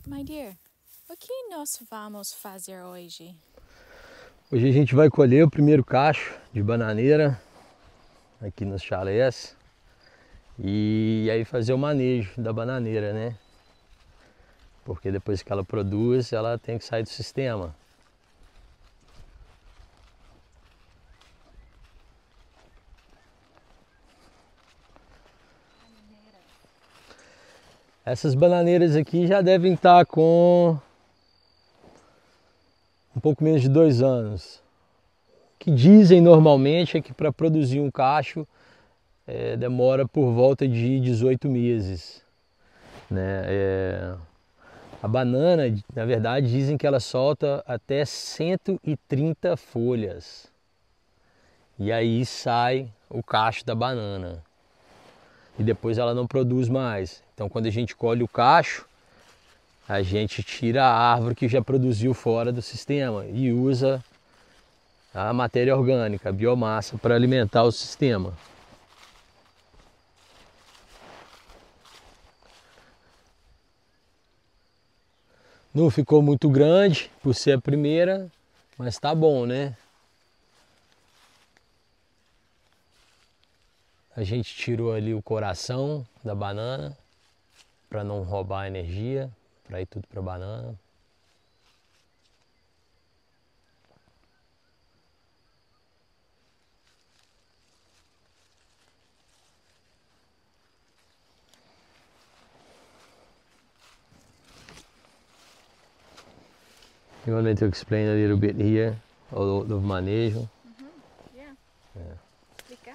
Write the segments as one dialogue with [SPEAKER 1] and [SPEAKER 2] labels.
[SPEAKER 1] My dear, o que nós vamos fazer hoje?
[SPEAKER 2] Hoje a gente vai colher o primeiro cacho de bananeira aqui nos chalés e aí fazer o manejo da bananeira, né? Porque depois que ela produz, ela tem que sair do sistema. Essas bananeiras aqui já devem estar com um pouco menos de 2 anos. O que dizem normalmente é que para produzir um cacho demora por volta de 18 meses. Né? A banana, na verdade, dizem que ela solta até 130 folhas. E aí sai o cacho da banana. E depois ela não produz mais. Então quando a gente colhe o cacho, a gente tira a árvore que já produziu fora do sistema e usa a matéria orgânica, a biomassa, para alimentar o sistema. Não ficou muito grande por ser a primeira, mas tá bom, né? A gente tirou ali o coração da banana para não roubar a energia, para ir tudo para a banana. You want me to explain a little bit here do manejo?
[SPEAKER 1] Yeah. Explicar?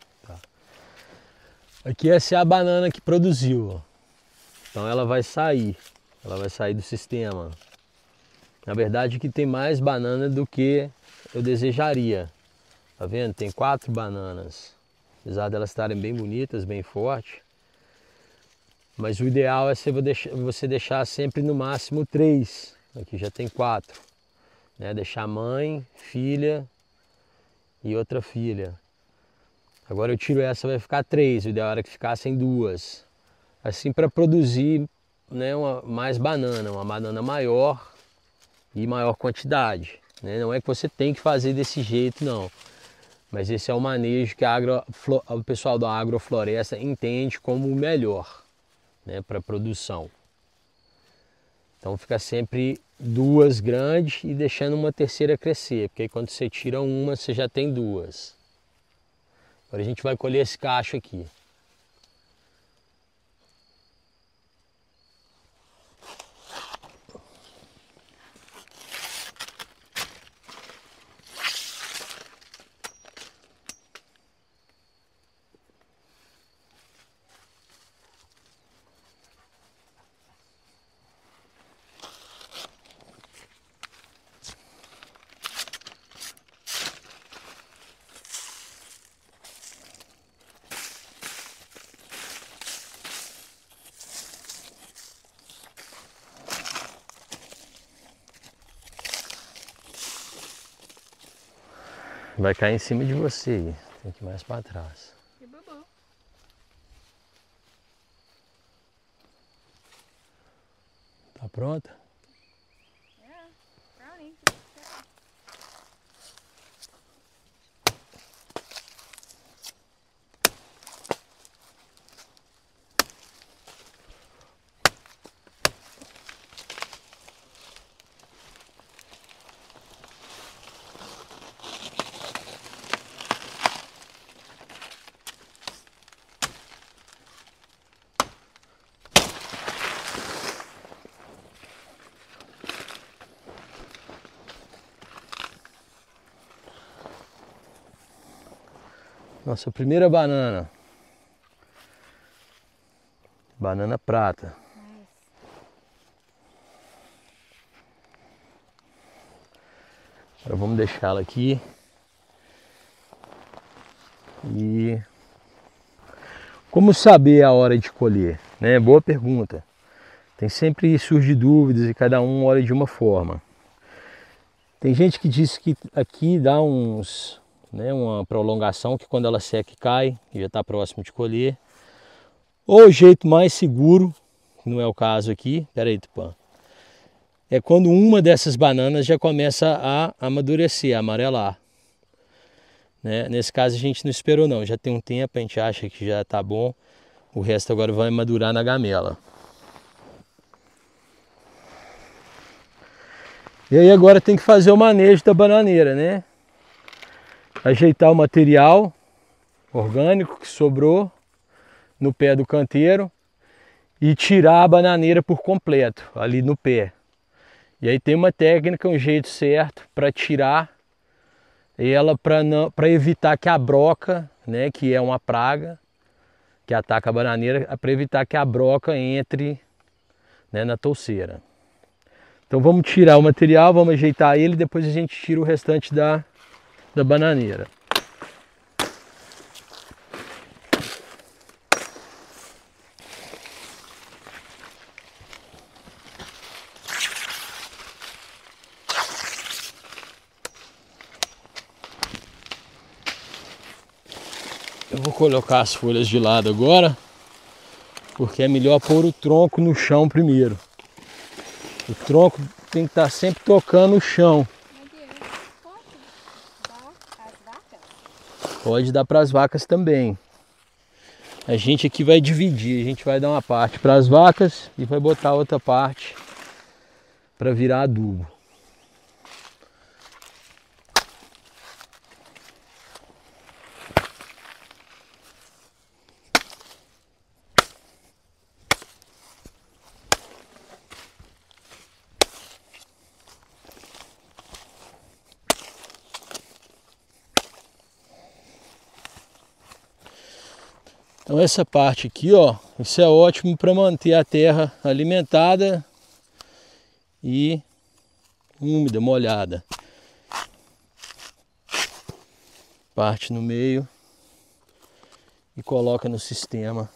[SPEAKER 2] Aqui essa é a banana que produziu, ó. Então ela vai sair do sistema. Na verdade que tem mais banana do que eu desejaria. Tá vendo? Tem 4 bananas. Apesar de elas estarem bem bonitas, bem fortes. Mas o ideal é você deixar sempre no máximo 3. Aqui já tem 4. Né? Deixar mãe, filha e outra filha. Agora eu tiro essa, vai ficar 3. O ideal era que ficassem 2. Assim para produzir, né, mais banana, uma banana maior e maior quantidade. Né? Não é que você tem que fazer desse jeito, não. Mas esse é o manejo que o pessoal da agrofloresta entende como o melhor, né, para produção. Então fica sempre 2 grandes e deixando uma terceira crescer, porque aí quando você tira uma, você já tem 2. Agora a gente vai colher esse cacho aqui. Vai cair em cima de você, tem que ir mais para trás.
[SPEAKER 1] E Bubu?
[SPEAKER 2] Tá pronta?
[SPEAKER 1] Yeah. Brownie.
[SPEAKER 2] Nossa primeira banana. Banana prata.
[SPEAKER 1] Nice.
[SPEAKER 2] Agora vamos deixá-la aqui. E como saber a hora de colher? Né? Boa pergunta. Tem sempre surge dúvidas e cada um olha de uma forma. Tem gente que diz que aqui dá uma prolongação que quando ela seca cai e já está próximo de colher. Ou o jeito mais seguro, que não é o caso aqui. Pera aí, Tupã. é quando uma dessas bananas já começa a amadurecer, a amarelar. Né? Nesse caso a gente não esperou não, já tem um tempo, a gente acha que já está bom. O resto agora vai madurar na gamela. E aí agora tem que fazer o manejo da bananeira, né? Ajeitar o material orgânico que sobrou no pé do canteiro e tirar a bananeira por completo, ali no pé. E aí tem uma técnica, um jeito certo para tirar ela, para evitar que a broca, né, que é uma praga que ataca a bananeira, para evitar que a broca entre, né, na touceira. Então vamos tirar o material, vamos ajeitar ele e depois a gente tira o restante da bananeira. Eu vou colocar as folhas de lado agora, porque é melhor pôr o tronco no chão primeiro. O tronco tem que estar sempre tocando o chão. Pode dar para as vacas também. A gente aqui vai dividir, a gente vai dar uma parte para as vacas e vai botar outra parte para virar adubo. Então essa parte aqui, ó, isso é ótimo para manter a terra alimentada e úmida, molhada. Parte no meio e coloca no sistema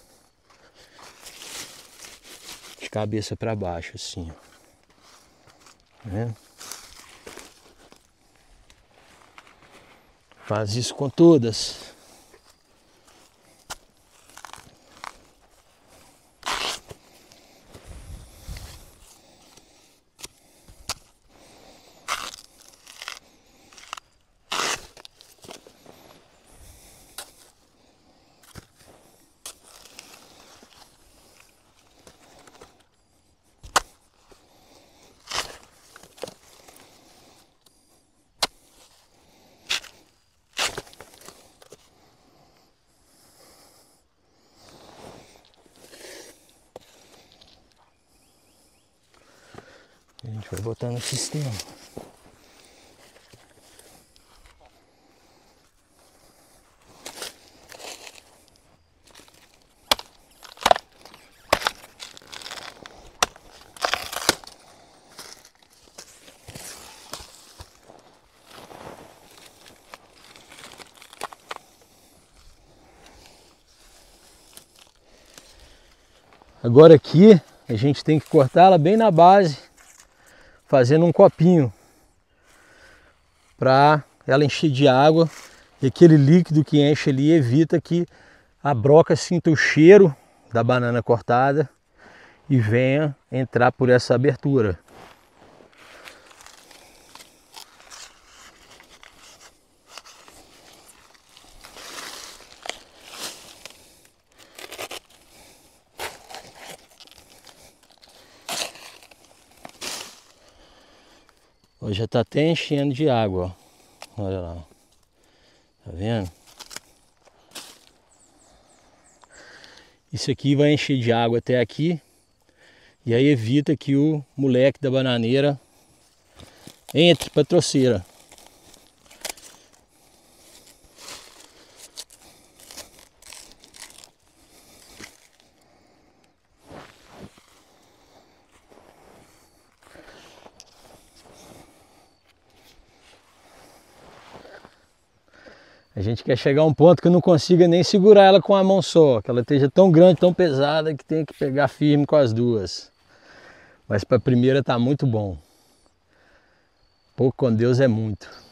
[SPEAKER 2] de cabeça para baixo, assim, ó. Né? Faz isso com todas. A gente vai botar no sistema. Agora aqui a gente tem que cortar ela bem na base, fazendo um copinho para ela encher de água, e aquele líquido que enche ali evita que a broca sinta o cheiro da banana cortada e venha entrar por essa abertura. Hoje já está até enchendo de água, ó. Olha lá, tá vendo? Isso aqui vai encher de água até aqui, e aí evita que o moleque da bananeira entre para a troceira. A gente quer chegar a um ponto que eu não consiga nem segurar ela com a mão só, que ela esteja tão grande, tão pesada que tem que pegar firme com as duas. Mas para a primeira tá muito bom. Pouco com Deus é muito.